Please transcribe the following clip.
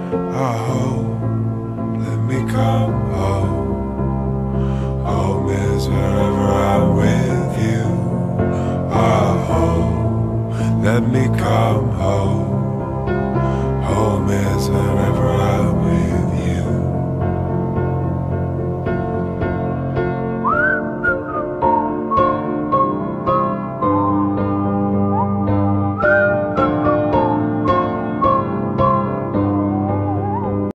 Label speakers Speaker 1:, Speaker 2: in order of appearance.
Speaker 1: Oh, let me come home. Home is wherever I'm with